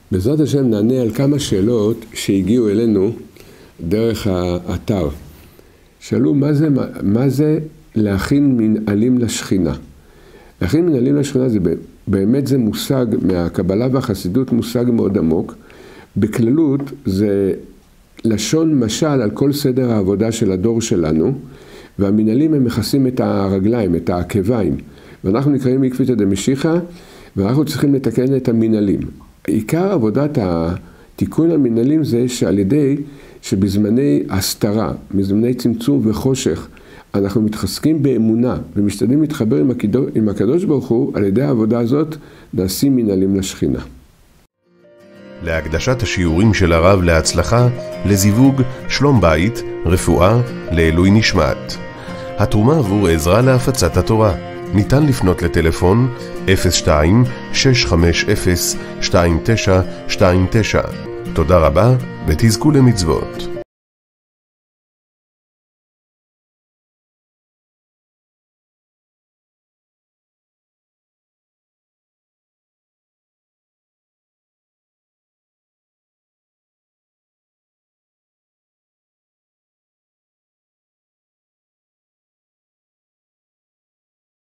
בעזרת השם נענה על כמה שאלות שהגיעו אלינו דרך האתר. שאלו מה זה להכין מנהלים לשכינה. להכין מנהלים לשכינה באמת זה מושג מהקבלה והחסידות, מושג מאוד עמוק. בכללות זה לשון משל על כל סדר העבודה של הדור שלנו, והמנהלים הם מכסים את הרגליים, את העקביים. ואנחנו נקראים עקבתא דמשיחא, ואנחנו צריכים לתקן את המנהלים. עיקר עבודת התיקון המנהלים זה שעל ידי שבזמני הסתרה, בזמני צמצום וחושך, אנחנו מתחזקים באמונה ומשתדלים להתחבר עם הקדוש ברוך הוא, על ידי העבודה הזאת נעשים מנהלים לשכינה. להקדשת השיעורים של הרב להצלחה, לזיווג, שלום בית, רפואה, לעילוי נשמת. התרומה עבור עזרה להפצת התורה. ניתן לפנות לטלפון 02-650-2929. תודה רבה ותזכו למצוות.